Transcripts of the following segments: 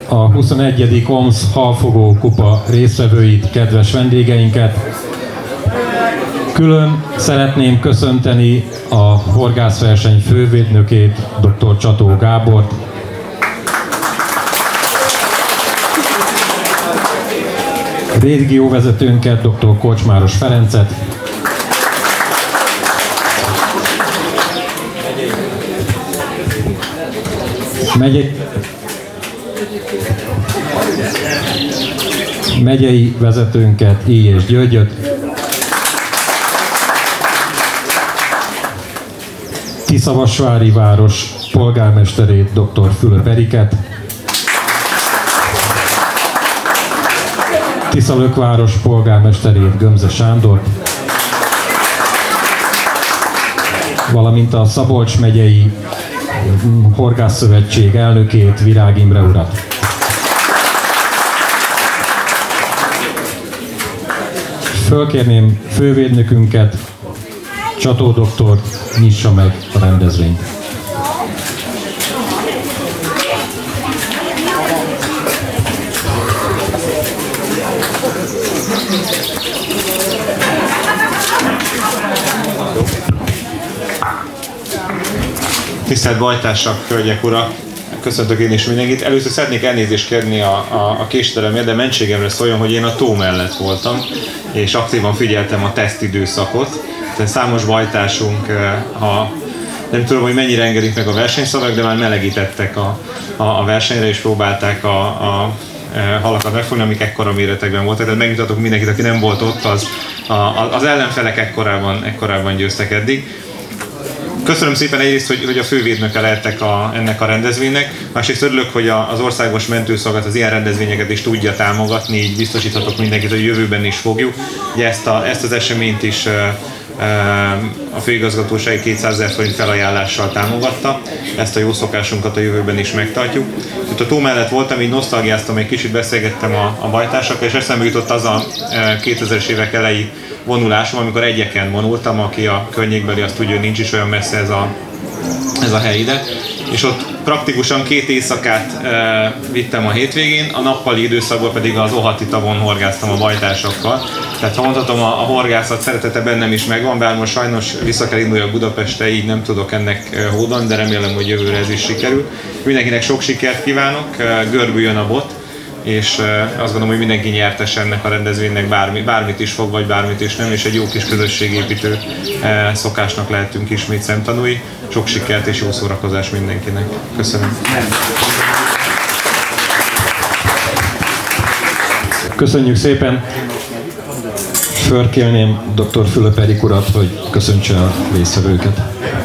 a 21. OMSZ Halfogó Kupa résztvevőit, kedves vendégeinket. Külön szeretném köszönteni a horgászverseny fővédnökét, dr. Csató Gábort, régióvezetőnket, dr. Kocsmáros Ferencet, megyei vezetőnket, I. és Györgyöt, Tiszavasvári város polgármesterét, dr. Fülöp Eriket, Tiszalök város polgármesterét, Gömze Sándort, valamint a Szabolcs megyei Horgászszövetség elnökét, Virág Imre urat. Fölkérném fővédnökünket, Csató doktort, nyissa meg a rendezvényt. Tisztelt bajtársak, hölgyek, urak! Köszöntök én is mindenkit. Először szeretnék elnézést kérni a késedelemért, de mentségemre szóljon, hogy én a tó mellett voltam, és aktívan figyeltem a tesztidőszakot. Tehát számos bajtársunk, ha nem tudom, hogy mennyire engedik meg a versenyszavak, de már melegítettek a versenyre, és próbálták a halakat megfogni, amik ekkora méretekben voltak. Tehát megmutatok mindenkit, aki nem volt ott, az ellenfelek ekkorában győztek eddig. Köszönöm szépen egyrészt, hogy a fővédnöke lehettek ennek a rendezvénynek, másrészt örülök, hogy az Országos Mentőszolgálat az ilyen rendezvényeket is tudja támogatni, így biztosíthatok mindenkit, hogy jövőben is fogjuk. Ugye ezt az eseményt is a főigazgatóság 200 000 forint felajánlással támogatta, ezt a jó szokásunkat a jövőben is megtartjuk. Itt a tó mellett voltam, így nosztalgiáztam, egy kicsit beszélgettem a bajtársakkal, és eszembe jutott az a 2000-es évek elejé vonulásom, amikor egyeken vonultam, aki a környékbeli azt tudja, hogy nincs is olyan messze ez a hely ide. És ott praktikusan 2 éjszakát vittem a hétvégén, a nappali időszakban pedig az Ohati tavon horgáztam a bajtársakkal. Tehát ha mondhatom, a horgászat szeretete bennem is megvan, bár most sajnos vissza kell induljak Budapestre, így nem tudok ennek hódolni, de remélem, hogy jövőre ez is sikerül. Mindenkinek sok sikert kívánok, görbüljön a bot, és azt gondolom, hogy mindenki nyertes ennek a rendezvénynek, bármit is fog, vagy bármit is nem, és egy jó kis közösségépítő szokásnak lehetünk ismét szemtanúi. Sok sikert és jó szórakozás mindenkinek. Köszönöm. Köszönjük szépen! Fölkérném dr. Fülöp Erik urat, hogy köszöntse a résztvevőket.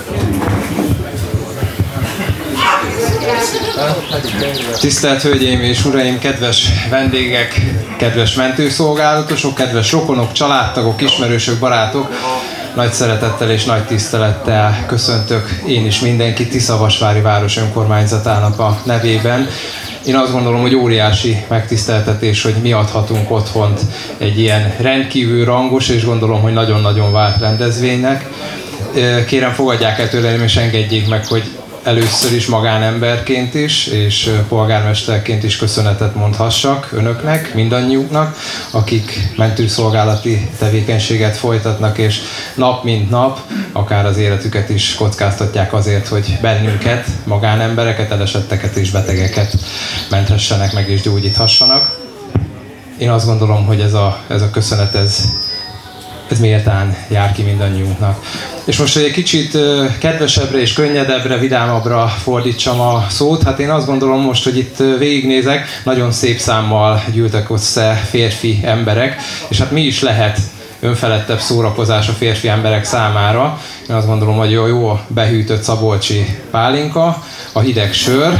Tisztelt Hölgyeim és Uraim, kedves vendégek, kedves mentőszolgálatosok, kedves rokonok, családtagok, ismerősök, barátok! Nagy szeretettel és nagy tisztelettel köszöntök én is mindenkit Tiszavasvári város önkormányzatának a nevében. Én azt gondolom, hogy óriási megtiszteltetés, hogy mi adhatunk otthont egy ilyen rendkívül rangos és gondolom, hogy nagyon-nagyon várt rendezvénynek. Kérem, fogadják el tőlem és engedjék meg, hogy először is magánemberként is, és polgármesterként is köszönetet mondhassak önöknek, mindannyiuknak, akik mentőszolgálati tevékenységet folytatnak, és nap mint nap, akár az életüket is kockáztatják azért, hogy bennünket, magánembereket, elesetteket és betegeket menthessenek meg és gyógyíthassanak. Én azt gondolom, hogy ez a köszönet, ez méltán jár ki mindannyiunknak. És most, hogy egy kicsit kedvesebbre és könnyedebbre, vidámabbra fordítsam a szót, hát én azt gondolom most, hogy itt végignézek, nagyon szép számmal gyűltek össze férfi emberek, és hát mi is lehet önfeledtebb szórakozás a férfi emberek számára. Én azt gondolom, hogy jó behűtött szabolcsi pálinka, a hideg sör,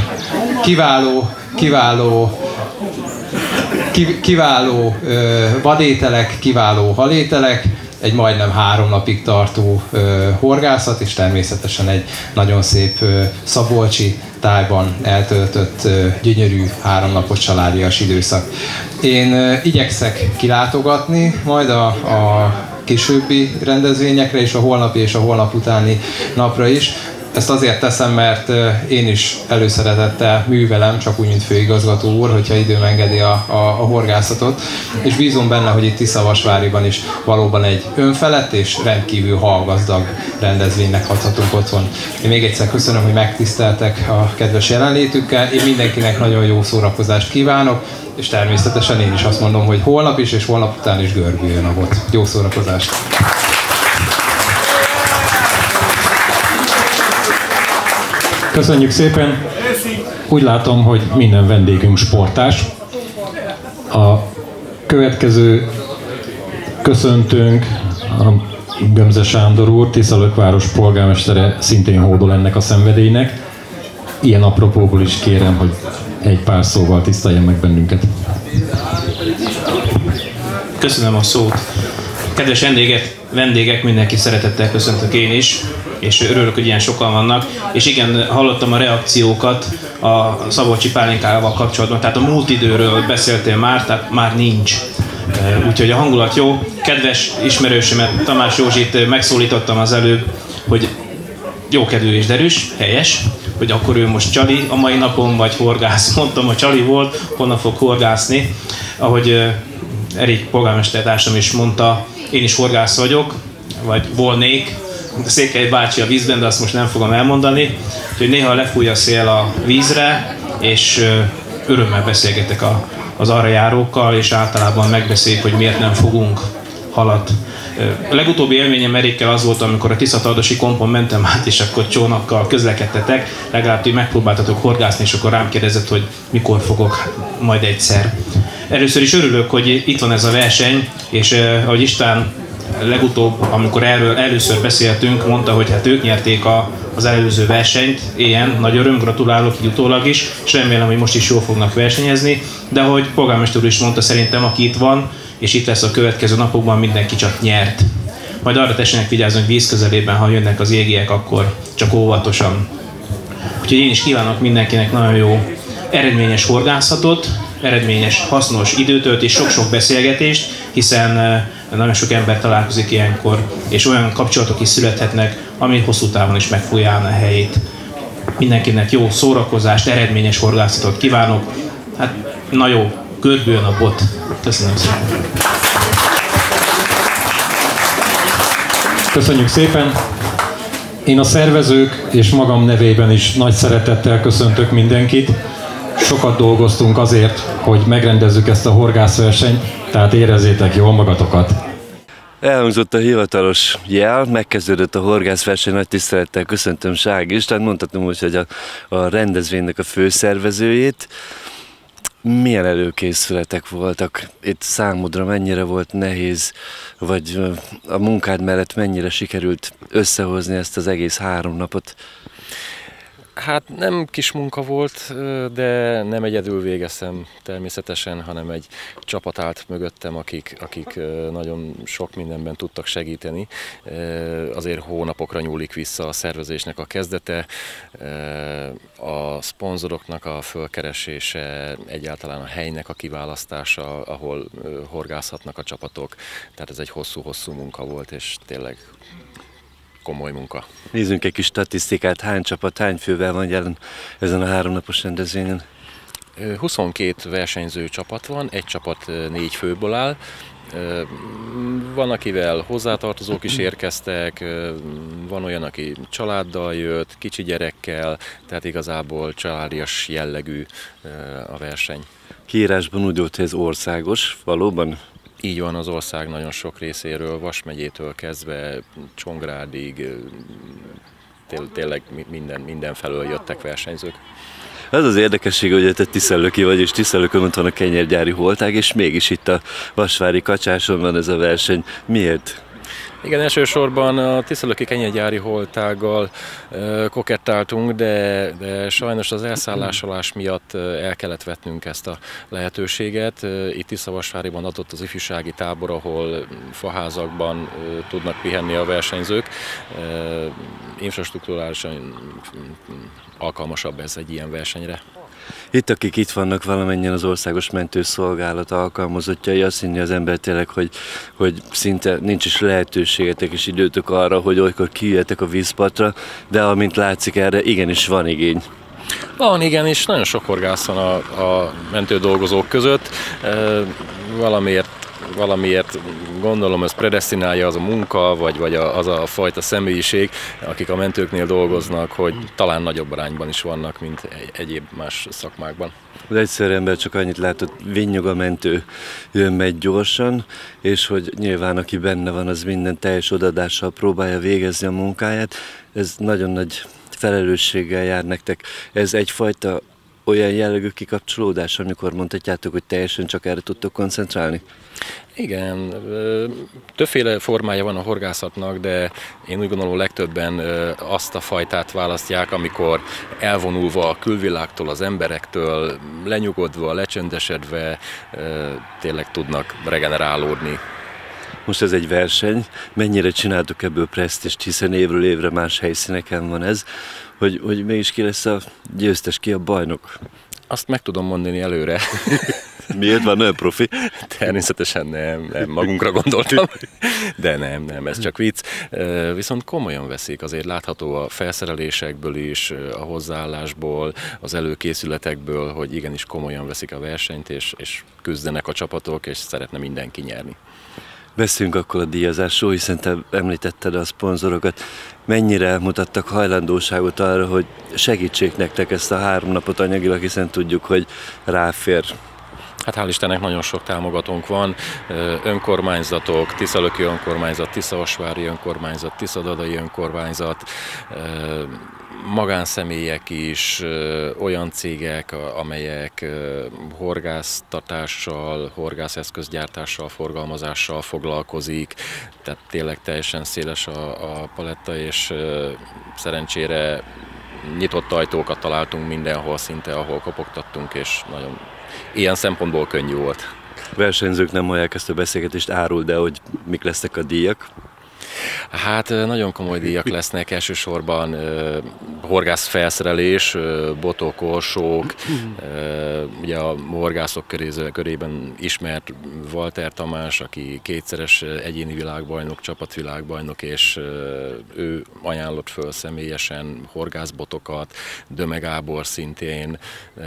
kiváló vadételek, kiváló halételek, egy majdnem 3 napig tartó horgászat, és természetesen egy nagyon szép szabolcsi tájban eltöltött gyönyörű 3 napos családias időszak. Én igyekszek kilátogatni majd a későbbi rendezvényekre, és a holnapi és a holnap utáni napra is. Ezt azért teszem, mert én is előszeretettel művelem, csak úgy, mint főigazgató úr, hogyha időm engedi a horgászatot, és bízom benne, hogy itt Tiszavasváriban is valóban egy önfelett és rendkívül halgazdag rendezvénynek adhatunk otthon. Én még egyszer köszönöm, hogy megtiszteltek a kedves jelenlétükkel, én mindenkinek nagyon jó szórakozást kívánok, és természetesen én is azt mondom, hogy holnap is és holnap után is görbüljön a bot. Jó szórakozást! Köszönjük szépen! Úgy látom, hogy minden vendégünk sportás. A következő köszöntőnk a Gömze Sándor úr, Tiszalökváros polgármestere szintén hódol ennek a szenvedélynek. Ilyen apropóból is kérem, hogy egy pár szóval tiszteljen meg bennünket. Köszönöm a szót. Kedves vendégek, mindenki szeretettel köszöntök én is, és örülök, hogy ilyen sokan vannak. És igen, hallottam a reakciókat a szabolcsi pálinkával kapcsolatban, tehát a múlt időről beszéltél már, tehát már nincs. Úgyhogy a hangulat jó. Kedves ismerősömet, Tamás Józsit megszólítottam az előbb, hogy jókedvű és derűs, helyes, hogy akkor ő most csali a mai napon, vagy horgász. Mondtam, hogy csali volt, honnan fog horgászni. Ahogy Erik polgármestertársam is mondta, én is horgász vagyok, vagy volnék, Székely bácsi a vízben, de azt most nem fogom elmondani. Úgyhogy néha lefúj a szél a vízre, és örömmel beszélgetek az arra járókkal, és általában megbeszéljük, hogy miért nem fogunk halat. A legutóbbi élményem Erikkel az volt, amikor a Tiszatardosi kompon mentem át, és akkor csónakkal közlekedtetek, legalább hogy megpróbáltatok horgászni, és akkor rám kérdezett, hogy mikor fogok majd egyszer. Először is örülök, hogy itt van ez a verseny, és ahogy István legutóbb, amikor erről először beszéltünk, mondta, hogy hát ők nyerték az előző versenyt, ilyen nagy öröm, gratulálok így utólag is, és remélem, hogy most is jól fognak versenyezni, de ahogy polgármester úr is mondta, szerintem aki itt van, és itt lesz a következő napokban, mindenki csak nyert. Majd arra tessenek vigyázni, hogy víz közelében, ha jönnek az égiek, akkor csak óvatosan. Úgyhogy én is kívánok mindenkinek nagyon jó eredményes horgászatot, eredményes, hasznos időtöltés, sok-sok beszélgetést, hiszen nagyon sok ember találkozik ilyenkor, és olyan kapcsolatok is születhetnek, ami hosszú távon is meg fogja állni a helyét. Mindenkinek jó szórakozást, eredményes horgászatot kívánok. Hát, na jó, görbüljön a bot. Köszönöm szépen. Köszönjük szépen! Én a szervezők és magam nevében is nagy szeretettel köszöntök mindenkit. Sokat dolgoztunk azért, hogy megrendezzük ezt a horgászversenyt, tehát érezzétek jól magatokat. Elhangzott a hivatalos jel, megkezdődött a horgászverseny, nagy tisztelettel köszöntöm Ság István, mondhatom úgy, hogy a rendezvénynek a főszervezőjét. Milyen előkészületek voltak? Itt számodra mennyire volt nehéz, vagy a munkád mellett mennyire sikerült összehozni ezt az egész 3 napot? Hát nem kis munka volt, de nem egyedül végeztem természetesen, hanem egy csapat állt mögöttem, akik nagyon sok mindenben tudtak segíteni. Azért hónapokra nyúlik vissza a szervezésnek a kezdete, a szponzoroknak a fölkeresése, egyáltalán a helynek a kiválasztása, ahol horgászhatnak a csapatok. Tehát ez egy hosszú-hosszú munka volt, és tényleg komoly munka. Nézzünk egy kis statisztikát, hány csapat, hány fővel van jelen ezen a 3 napos rendezvényen? 22 versenyző csapat van, egy csapat 4 főből áll. Van, akivel hozzátartozók is érkeztek, van olyan, aki családdal jött, kicsi gyerekkel, tehát igazából családias jellegű a verseny. Kiírásban úgy volt, hogy ez országos, valóban? Így van, az ország nagyon sok részéről, Vas megyétől kezdve Csongrádig, tényleg mindenfelől jöttek versenyzők. Az az érdekesség, hogy te tiszalöki vagy, és Tiszalökön ott van a kenyérgyári holtág, és mégis itt a Vasvári Kacsáson van ez a verseny. Miért? Igen, elsősorban a Tiszalöki kenyérgyári holtággal kokettáltunk, de sajnos az elszállásolás miatt el kellett vetnünk ezt a lehetőséget. Itt Tiszavasváriban adott az ifjúsági tábor, ahol faházakban tudnak pihenni a versenyzők. Infrastrukturálisan alkalmasabb ez egy ilyen versenyre. Itt, akik itt vannak valamennyien az Országos Mentőszolgálat alkalmazottjai, azt hinni az ember tényleg, hogy szinte nincs is lehetőségetek és időtök arra, hogy olykor kijöjjetek a vízpartra, de amint látszik erre, igenis van igény. Van, igen, és nagyon sok horgász van a mentődolgozók között. Valamiért gondolom, ez predesztinálja az a munka, vagy az a fajta személyiség, akik a mentőknél dolgoznak, hogy talán nagyobb arányban is vannak, mint egyéb más szakmákban. Az egyszerű ember csak annyit látott, vinnyog a mentő, megy gyorsan, és hogy nyilván aki benne van, az minden teljes odaadással próbálja végezni a munkáját. Ez nagyon nagy felelősséggel jár nektek. Ez egyfajta olyan jellegű kikapcsolódás, amikor mondhatjátok, hogy teljesen csak erre tudtok koncentrálni? Igen, többféle formája van a horgászatnak, de én úgy gondolom, legtöbben azt a fajtát választják, amikor elvonulva a külvilágtól, az emberektől, lenyugodva, lecsendesedve tényleg tudnak regenerálódni. Most ez egy verseny, mennyire csináltok ebből presztízst, hiszen évről évre más helyszíneken van ez, hogy mégis ki lesz a győztes, ki a bajnok? Azt meg tudom mondani előre. Miért van olyan profi? Természetesen nem magunkra gondoltam, de nem, ez csak vicc. Viszont komolyan veszik, azért látható a felszerelésekből is, a hozzáállásból, az előkészületekből, hogy igenis komolyan veszik a versenyt, és küzdenek a csapatok, és szeretne mindenki nyerni. Beszéljünk akkor a díjazásról, hiszen te említetted a szponzorokat. Mennyire mutattak hajlandóságot arra, hogy segítsék nektek ezt a 3 napot anyagilag, hiszen tudjuk, hogy ráfér. Hát hál' Istennek nagyon sok támogatónk van, önkormányzatok, Tiszalöki önkormányzat, Tiszaosvári önkormányzat, Tiszadadai önkormányzat, magánszemélyek is, olyan cégek, amelyek horgásztatással, horgászeszközgyártással, forgalmazással foglalkozik, tehát tényleg teljesen széles a paletta, és szerencsére nyitott ajtókat találtunk mindenhol szinte, ahol kopogtattunk, és nagyon ilyen szempontból könnyű volt. A versenyzők nem hallják ezt a beszélgetést, áruld el, hogy mik lesznek a díjak? Hát nagyon komoly díjak lesznek, elsősorban horgászfelszerelés, botok, orsók, ugye a horgászok körében ismert Walter Tamás, aki 2-szeres egyéni világbajnok, csapatvilágbajnok, és ő ajánlott föl személyesen horgászbotokat, Döme Gábor szintén,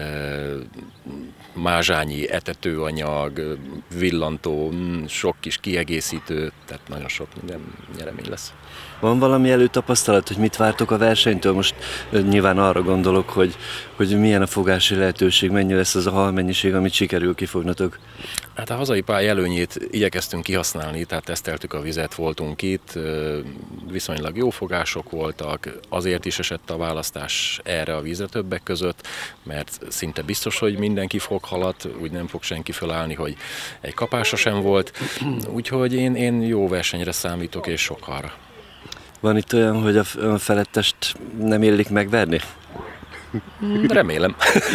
mázsányi etetőanyag, villantó, sok kis kiegészítő, tehát nagyon sok minden nyeremény lesz. Van valami előtapasztalat, hogy mit vártok a versenytől? Most nyilván arra gondolok, hogy milyen a fogási lehetőség, mennyi lesz az a halmennyiség, amit sikerül kifognatok? Hát a hazai pálya előnyét igyekeztünk kihasználni, tehát teszteltük a vizet, voltunk itt, viszonylag jó fogások voltak, azért is esett a választás erre a vízre többek között, mert szinte biztos, hogy mindenki fog halat, úgy nem fog senki fölállni, hogy egy kapása sem volt, úgyhogy én jó versenyre számítok és sokára. Van itt olyan, hogy a felettest nem illik megverni? Remélem.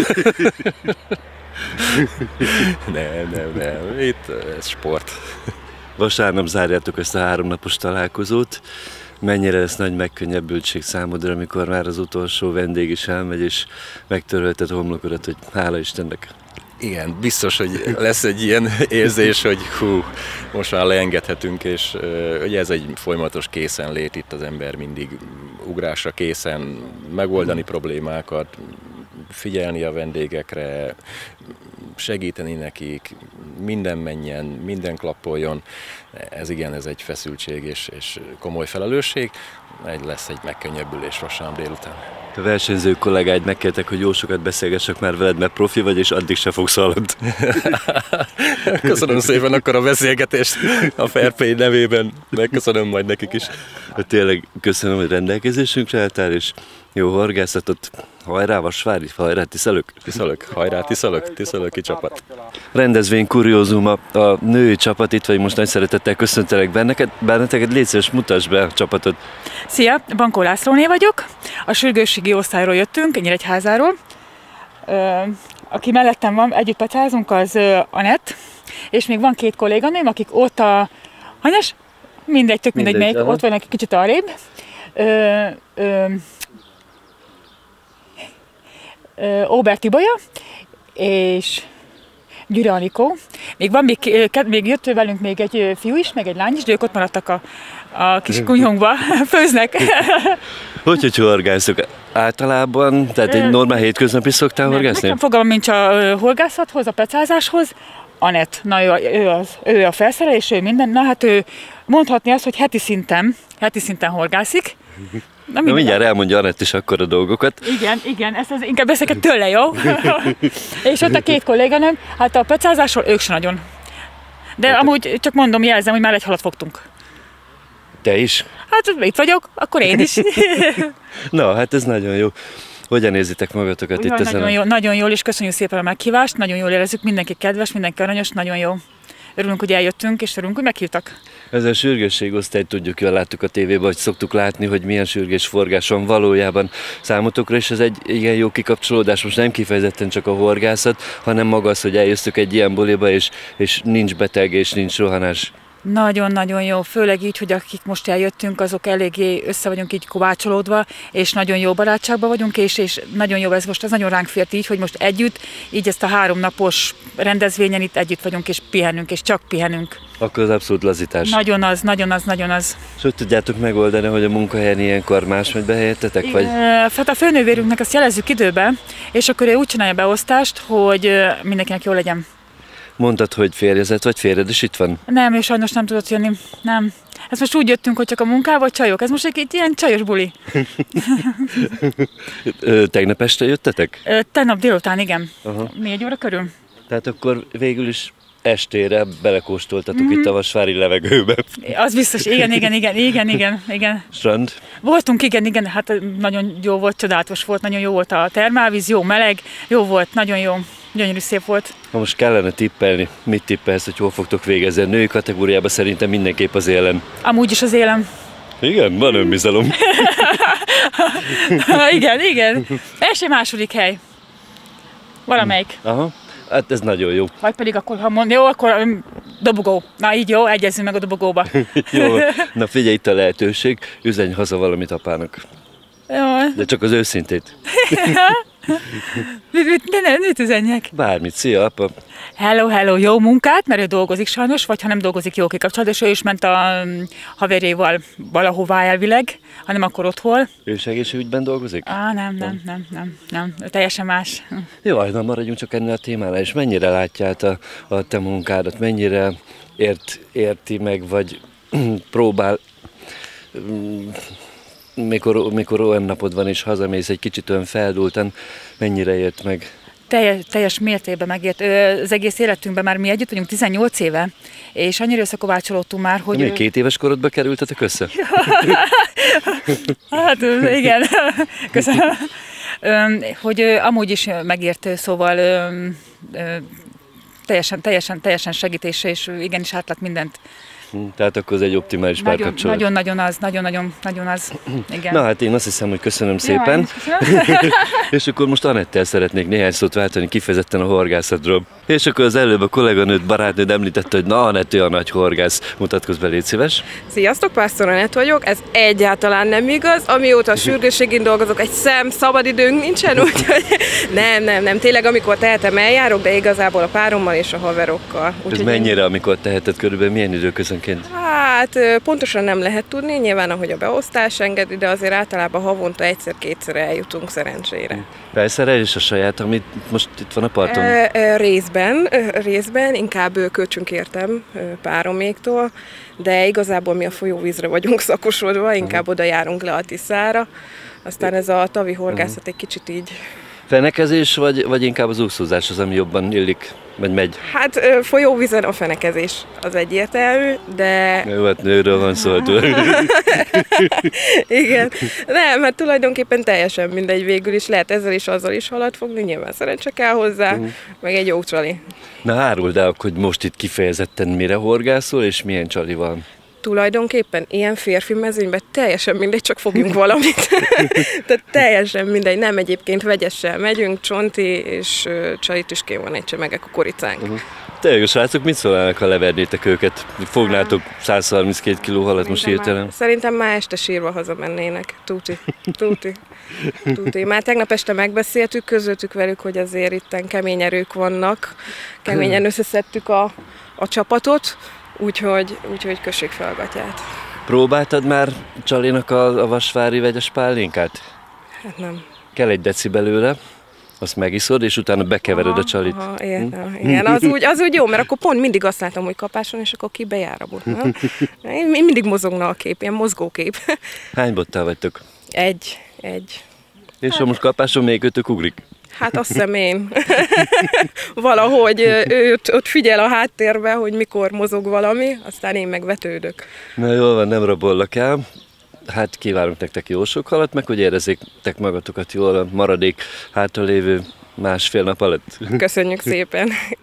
Nem. Itt ez sport. Vasárnap zárjátok ezt a 3 napos találkozót. Mennyire lesz nagy megkönnyebbültség számodra, amikor már az utolsó vendég is elmegy, és megtörölted a homlokodat, hogy hála Istennek? Igen, biztos, hogy lesz egy ilyen érzés, hogy most már leengedhetünk, és ugye ez egy folyamatos készenlét, itt az ember mindig ugrásra készen, megoldani problémákat, figyelni a vendégekre, segíteni nekik, minden menjen, minden klappoljon. Ez egy feszültség és komoly felelősség. Lesz egy megkönnyebbülés vasárnap délután. A versenyző kollégáid megkértek, hogy jó sokat beszélgessek már veled, mert profi vagy, és addig se fogsz hallani. Köszönöm szépen akkor a beszélgetést a Fairplay nevében. Megköszönöm majd nekik is. Tényleg köszönöm, hogy rendelkezésünkre álltál, és jó horgászatot. Hajrá Vasvári, hajrá Tiszalök! Tiszalök, hajrá Tiszalök, Tiszalöki csapat. Rendezvény kuriózum, a női csapat itt vagy, most nagy szeretettel köszöntelek benneteket, légy szíves, mutasd be a csapatot. Szia, Bankó Lászlóné vagyok, a sürgősségi osztályról jöttünk, Nyíregyházáról. Aki mellettem van, együtt pecázunk, az Anett, és még van 2 kolléganőm, akik ott hanyas? Mindegy, tök mindegy, melyik, ott vannak egy kicsit arrébb. Óber Tibolya, és Gyüre Anikó. Még jött velünk még egy fiú is, meg egy lány is, de ők ott maradtak a kis kunyhónkba, főznek. Hogy horgászok? Általában, tehát egy normál hétköznapi szoktál horgászni? Nekem fogalmam nincs a horgászathoz, a pecázáshoz. Anett, na ő a felszerelés, ő minden. Na hát ő mondhatni azt, hogy heti szinten horgászik. Na mindjárt elmondja Anett is akkor a dolgokat. Igen, ezt inkább beszélek tőle, jó? És ott a két kolléganőm, hát a pecázásról ők sem nagyon. De amúgy csak mondom, jelzem, hogy már egy halat fogtunk. Te is? Hát itt vagyok, akkor én is. Na, hát ez nagyon jó. Hogyan érzitek magatokat itt ezen? Nagyon jól, és köszönjük szépen a meghívást, nagyon jól érezzük, mindenki kedves, mindenki aranyos, nagyon jó. Örülünk, hogy eljöttünk, és örülünk, hogy meghívtak. Ez a sürgősségosztályt tudjuk, jól láttuk a tévében, hogy szoktuk látni, hogy milyen sürgés forgás van valójában számotokra, és ez egy igen jó kikapcsolódás, most nem kifejezetten csak a horgászat, hanem maga az, hogy eljöztök egy ilyen buliba, és nincs beteg, és nincs rohanás. Nagyon-nagyon jó, főleg így, hogy akik most eljöttünk, azok eléggé össze vagyunk így kovácsolódva, és nagyon jó barátságban vagyunk, és nagyon jó ez most, ez nagyon ránk fért így, hogy most együtt, így ezt a 3 napos rendezvényen itt együtt vagyunk, és pihenünk, és csak pihenünk. Akkor az abszolút lazítás. Nagyon az. És hogy tudjátok megoldani, hogy a munkahelyen ilyenkor más megy be helyettetek? Vagy? Hát a főnővérünknek azt jelezzük időbe, és akkor ő úgy csinálja beosztást, hogy mindenkinek jó legyen. Mondtad, hogy férjezet vagy férjed is itt van? Nem, ő sajnos nem tudott jönni. Nem. Ez most úgy jöttünk, hogy csak a munkával csajok. Ez most egy ilyen csajos buli. Tegnap este jöttetek? Tegnap délután, igen. Aha. 4 óra körül. Tehát akkor végül is estére belekóstoltatok itt a vasvári levegőbe. Az biztos, igen. Strand? Voltunk, igen, hát nagyon jó volt, csodálatos volt, nagyon jó volt a termálvíz, jó meleg, jó volt, nagyon jó. Gyönyörű, szép volt. Ha most kellene tippelni, mit tippelsz, hogy hol fogtok végezni? A női kategóriában szerintem mindenképp az élen. Amúgy is az élen. Igen, van önbizalom. igen. Első, második hely. Valamelyik. Aha, hát ez nagyon jó. Vagy pedig akkor, ha mondja, jó, akkor dobogó. Na így jó, egyezzünk meg a dobogóba. Jó, na figyelj, itt a lehetőség, üzenj haza valamit apának. Jó. De csak az őszintét. Mit üzenjek? Bármit, szia apa. Hello, jó munkát, mert ő dolgozik sajnos, vagy ha nem dolgozik, jó kikapcsolat, és ő is ment a haverjéval valahová elvileg, hanem akkor otthon. Ő is egészségügyben dolgozik? Nem, teljesen más. Jó, na maradjunk csak ennél a témánál, és mennyire látja át a te munkádat, mennyire érti meg, vagy próbál, mikor olyan napod van és hazamész egy kicsit olyan feldúltan, mennyire ért meg? Teljes mértékben megért. Az egész életünkben már mi együtt vagyunk 18 éve, és annyira összekovácsolódtunk már, hogy... Még 2 éves korodban kerültetek össze? Hát igen, köszönöm. Hogy amúgy is megért, szóval teljesen segítése, és igenis átlát mindent. Tehát akkor ez egy optimális párkapcsolat. Nagyon az. Igen. Na hát én azt hiszem, hogy köszönöm szépen. És akkor most Anettel szeretnék néhány szót váltani kifejezetten a horgászatról. És akkor az előbb a kolléganőd, barátnőd említette, hogy na Anett, ő a nagy horgász. Mutatkozz be, légy szíves. Sziasztok, Pásztor Anett vagyok. Ez egyáltalán nem igaz. Amióta a sürgősségén dolgozok, egy szem szabadidőnk nincsen, úgyhogy nem. Tényleg amikor tehetem, eljárok, de igazából a párommal és a haverokkal. Ez mennyire, amikor teheted, körülbelül milyen időközönként? Hát pontosan nem lehet tudni, nyilván ahogy a beosztás engedi, de azért általában havonta 1-2-szer eljutunk szerencsére. Felszerelés a saját, amit most itt van a parton? Részben, inkább kölcsönk értem pároméktól, de igazából mi a folyóvízre vagyunk szakosodva, inkább oda járunk le a Tiszára. Aztán ez a tavi horgászat egy kicsit így... Fenekezés, vagy inkább az úszózás az, ami jobban illik, vagy megy? Hát folyóvízen a fenekezés az egyértelmű, de... Jó, hát nőről van szó. Igen. Nem, mert tulajdonképpen teljesen mindegy végül is. Lehet ezzel is, azzal is halat fogni, nyilván szerencse kell hozzá, meg egy jó csali. Na áruld el, hogy most itt kifejezetten mire horgászol, és milyen csali van? Tulajdonképpen ilyen férfi mezőnyben teljesen mindegy, csak fogjunk valamit. Tehát teljesen mindegy, nem egyébként vegyessel megyünk, csonti és csalit is van egy csemege kukoricánk. Tényleg a srácok mit szólnának, ha levernétek őket? Fognátok 132 kg halat most hirtelen? Szerintem már este sírva hazamennének. Tuti. Már tegnap este megbeszéltük, közöltük velük, hogy azért itten kemény erők vannak. Keményen összeszedtük a csapatot, úgyhogy kössék fel a gatyát. Próbáltad már Csalinak a vasvári vegyes pálinkát? Hát nem. Kell egy deci belőle, azt megiszod, és utána bekevered a Csalit. Igen, az úgy jó, mert akkor pont mindig azt látom, hogy kapáson, és akkor ki bejáramod. Mindig mozogna a kép, ilyen mozgókép. Hány bottal vagytok? Egy. És ha most kapáson még ötök ugrik? Hát azt hiszem én. Valahogy ő ott figyel a háttérbe, hogy mikor mozog valami, aztán én megvetődök. Na jól van, nem rabollak el. Hát kívánunk nektek jó sok halat, meg hogy érezzétek magatokat jól a maradék hátralévő másfél nap alatt. Köszönjük szépen!